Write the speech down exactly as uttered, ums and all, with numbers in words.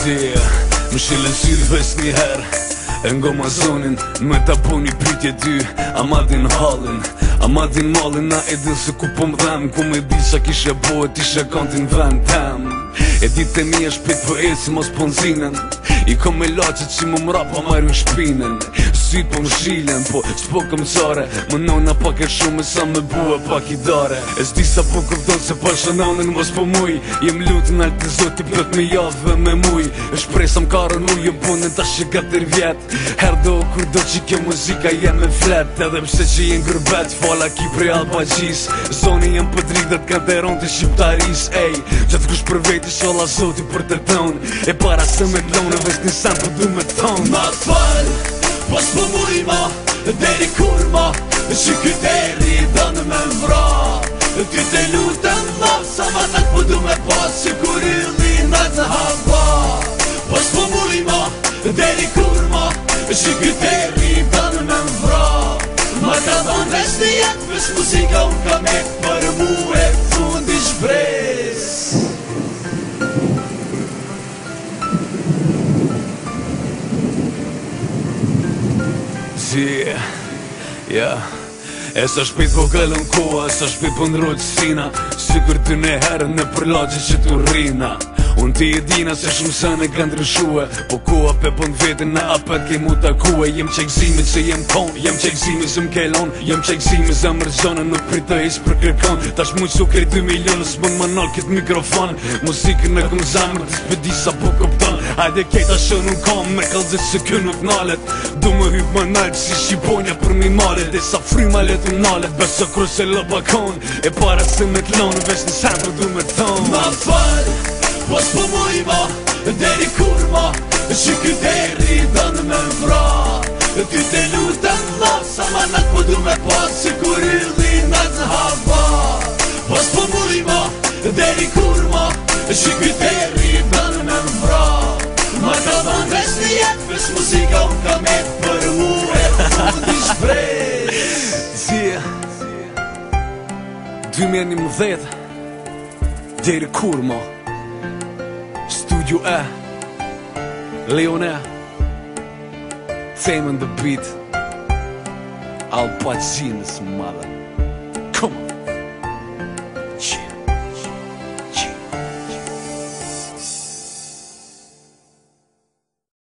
Si, më shilën sytë veç një herë Ngo ma zonin, me ta po një pytje ty A ma din halin, a ma din malin Na e din se ku po m'dhem Ku me di qa kishe bo e tishe kantin vend tem E dit e mi e shpit po e si mos ponzinen I kom me laqet që mu mra pa marrin shpinen Syt po m'shilen, po s'po këm qare Më nona pak e shumë e sa me bua pak i dare E s'di sa po këvdon se pa shënonin mos po muj Jem lutin altë zoti plot me javë me muj E shpresa m'karën u jem punin ta shi katër vjet Her do kur do që kjo muzika jem me flet Edhe pse që jem gërbet fala ki prej Albaqis Zoni jem për dridhet ka deron të shqiptaris Ej, gjatë kush për veti sholla zoti për të ton E para se me t'lone vesh një sen për du me ton Ma fal, pos po muj ma, deri kur ma Që kyteri dënë me mvra Ty te lutën ma, sa ma nak po du me pas Që kur illi në të hava Pos po muj ma, deri kur ma Që kyteri dënë me mvra Ma ka dhonë vesh një jetë Vesh muzika unë ka me Për mu e fundi shbres Yeah, yeah E sa shpejt po gëllën koha, e sa shpejt po ndrojt sina Sikur ty në herën në përlaqe që t'u rrina Unë ti e dina se shumë sën e ka ndryshue Po koha pe po n'vetin në apet kej mu takue Jem qekzimi që jem kon, jem qekzimi që m'kelon Jem qekzimi që mërgjone nuk pritoj ish për kërkon Tash mu që krej dy milionës mën më nal kët mikrofon Muzikën e këm zamër të s'pedi sa po kopton Hajde kejta shë nuk kam me kalzit që kjo nuk nalet Du më hyp më nalë si shqiponja për mi malet Dhe sa fryma let u nalet Beso krus e lë bakon E para se me t'lonë vesh në sen për du me thonë Ma fal, pos po muj ma, deri kur ma Që kyteri dënë me mvra Ty te lutën ma, sa ma nak po du me pas Që kur illi në të hava Pos po muj ma, deri kur ma Që kyteri dënë me mvra Ma ka dhonë vesh një jetë Vesh muzika unë ka me Për mu e fundi shbres Zia dy mijë e njëmbëdhjetë Deri kur ma Studio E Leone Themen the beat Al Pacinos, mother